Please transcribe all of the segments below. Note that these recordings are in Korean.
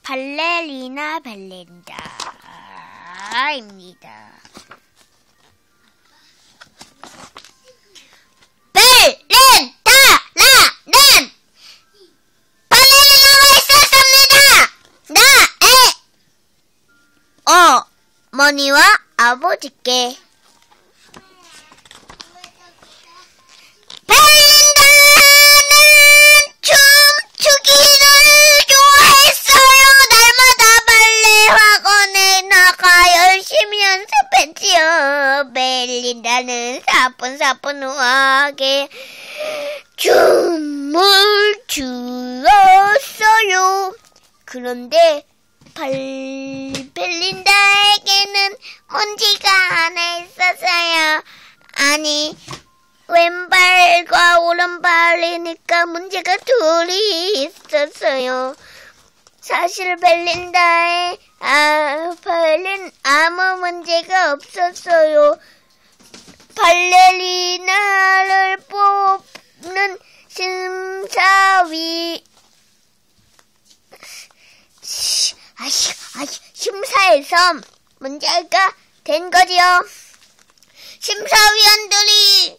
발레리나 벨린다입니다. 벨린다라는 발레리나가 있었습니다. 나의 어머니와 아버지께 벨린다는 사뿐사뿐하게 춤을 추었어요. 그런데 벨린다에게는 문제가 하나 있었어요. 아니, 왼발과 오른발이니까 문제가 둘이 있었어요. 사실 벨린다의 발은 아무 문제가 없었어요. 발레리나를 뽑는 심사에서 문제가 된 거지요. 심사위원들이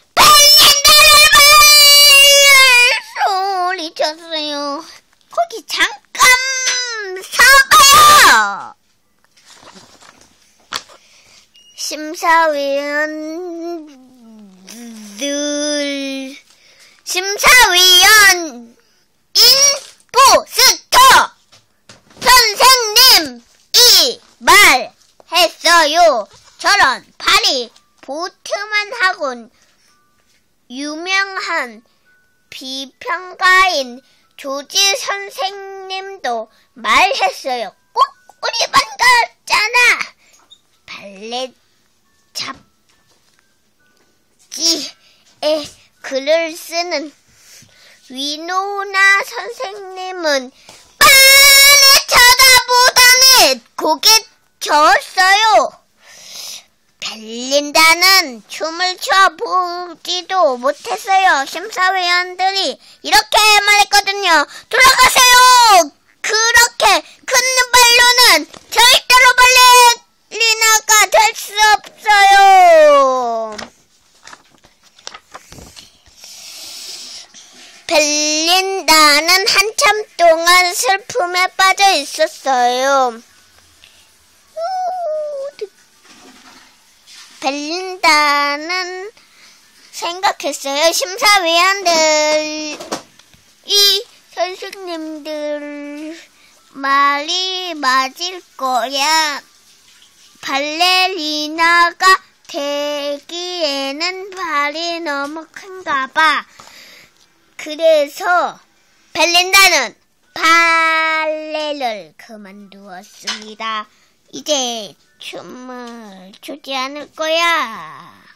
벨린다를 소리쳤어요. 거기 잠깐 서봐요. 심사위원 인포스터 선생님이 말했어요. 저런 발이 보트만 하곤 유명한 비평가인 조지 선생님도 말했어요. 꼭 우리 반 같잖아. 발레 잡지에 글을 쓰는 위노나 선생님은 빤히 쳐다보더니 고개 저었어요. 벨린다는 춤을 춰보지도 못했어요. 심사위원들이 이렇게 말했거든요. 돌아가세요. 그렇게 큰 발로는 절대로 발레리나가 될 수 없어요. 벨린다는 한참 동안 슬픔에 빠져 있었어요. 벨린다는 생각했어요. 심사위원들이 선생님들 말이 맞을 거야. 발레리나가 되기에는 발이 너무 큰가 봐. 그래서 벨린다는 발레를 그만두었습니다. 이제 춤을 추지 않을 거야.